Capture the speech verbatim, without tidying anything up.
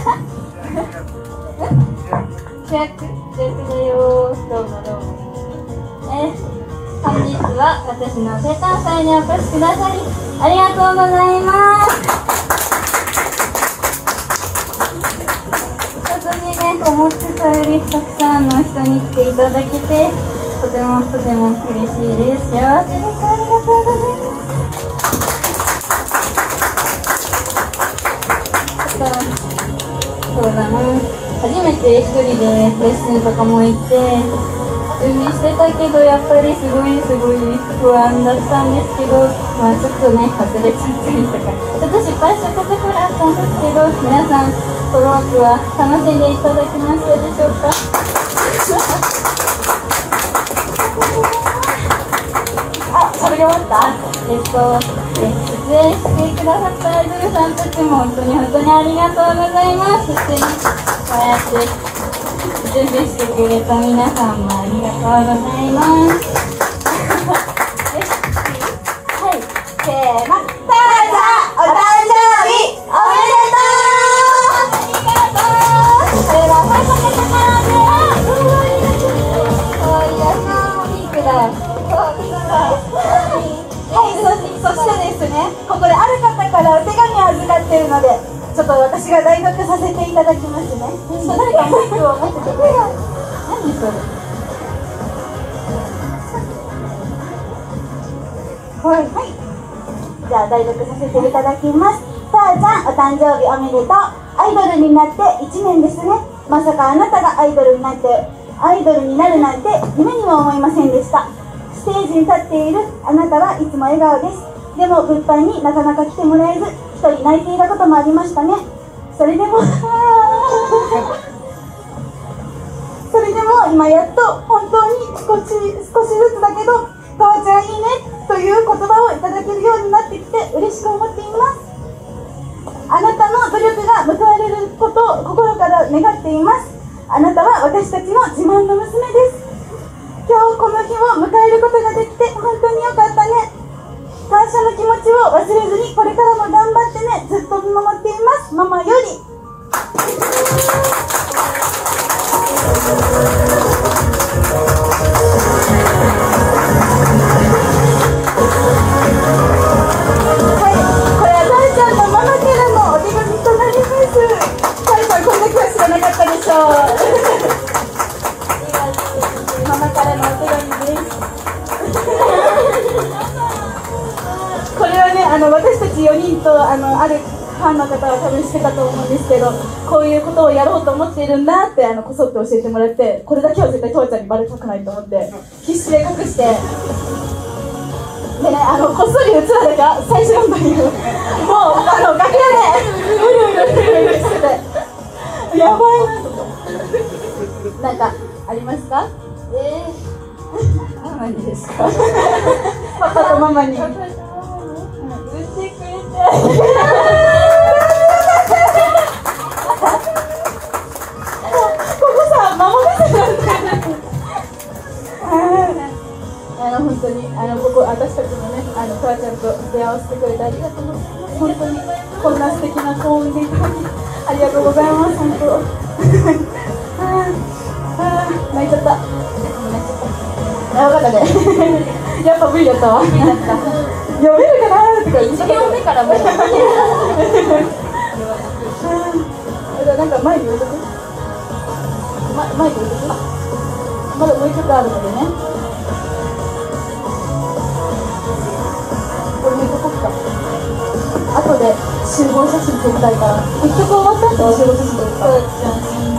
主役、主役だよー。どうもどうも。えー、本日は私の生誕祭にお越しくださりありがとうございます。本当にね、思ってたよりたくさんの人に来ていただけてとてもとても嬉しいです。幸せです。ありがとうございます。そうだな、初めて一人でレッスンとかも行って準備してたけど、やっぱりすごいすごい不安だったんですけど、まあちょっとね外れちゃったりとかちょっと失敗したことくらいあったんですけど、皆さんトロークは楽しんでいただけましたでしょうか。あ、それが終わった。えっとえ出演してくださったアイドルさんたちも本当に本当にありがとうございます。そしてね、こうやって準備してくれた皆さんもありがとうございます。はい、せーの、たーちゃんお誕生日おめでとう。ありがとう。それでは最初のところではどうもありがとう。かわいいやな、ピンクだ。はい、そ, そしてですね、ここである方からお手紙を預かっているので、ちょっと私が代読させていただきますね。ちょっと誰かマイクを持っててくれ。何それ。はい、はい。じゃあ代読させていただきます。たーちゃん、お誕生日おめでとう。アイドルになっていちねんですね。まさかあなたがアイドルになってアイドルになるなんて夢にも思いませんでした。ステージに立っているあなたはいつも笑顔です。でも物販になかなか来てもらえず、一人泣いていたこともありましたね。それでもそれでも今やっと本当に少し少しずつだけど「かわちゃんいいね」という言葉をいただけるようになってきて嬉しく思っています。あなたの努力が報われることを心から願っています。あなたは私たちの自慢の娘です。今日この日を迎えることができて本当によかったね。感謝の気持ちを忘れずにこれからも頑張ってね。ずっと見守っています。ママより。はい、これはたーちゃんのママからのお手紙となります。たーちゃんこんな気は知らなかったでしょう。ママからのお手紙です。これはね、あの私たちよにんとあのあるファンの方は多分してたと思うんですけど、こういうことをやろうと思っているんだってあのこそっと教えてもらって、これだけは絶対父ちゃんにバレたくないと思って必死で隠して、でね、あのこっそりうつらでか最初の時にもうあの楽屋でうるうるうるうるしてて、やばいなとかなんかありますか？えー、ママにですか？パパとママに。売ってくれて。ここさ、ママ目線なんだよね。あの本当にあのここ私たちもね、あの母ちゃんと出会わせてくれてありがとうございます。本当にこんな素敵な幸運でいただきありがとうございます。本当。泣いちゃった。やばかったね。やっぱ無理だったわ。読めるかなーとか。一行目からもう。なんか前に置いとく。ま、前に置いとく。まだもう一曲あるのでね。これもう一曲か。後で集合写真撮りたいから。一曲終わった後に集合写真撮りたい。